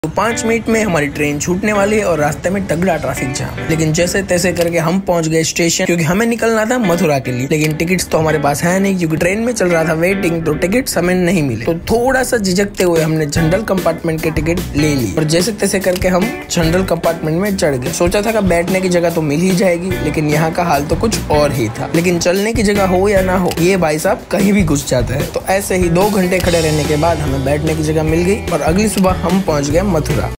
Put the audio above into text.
तो 5 मिनट में हमारी ट्रेन छूटने वाली है और रास्ते में तगड़ा ट्रैफिक जाम। लेकिन जैसे तैसे करके हम पहुंच गए स्टेशन, क्योंकि हमें निकलना था मथुरा के लिए। लेकिन टिकट्स तो हमारे पास है नहीं, क्योंकि ट्रेन में चल रहा था वेटिंग, तो टिकट्स हमें नहीं मिले। तो थोड़ा सा झिझकते हुए हमने जनरल कंपार्टमेंट के टिकट ले ली और जैसे तैसे करके हम जनरल कंपार्टमेंट में चढ़ गए। सोचा था कि बैठने की जगह तो मिल ही जाएगी, लेकिन यहाँ का हाल तो कुछ और ही था। लेकिन चलने की जगह हो या ना हो, ये भाई साहब कहीं भी घुस जाता है। तो ऐसे ही 2 घंटे खड़े रहने के बाद हमें बैठने की जगह मिल गई और अगली सुबह हम पहुंच गए मथुरा।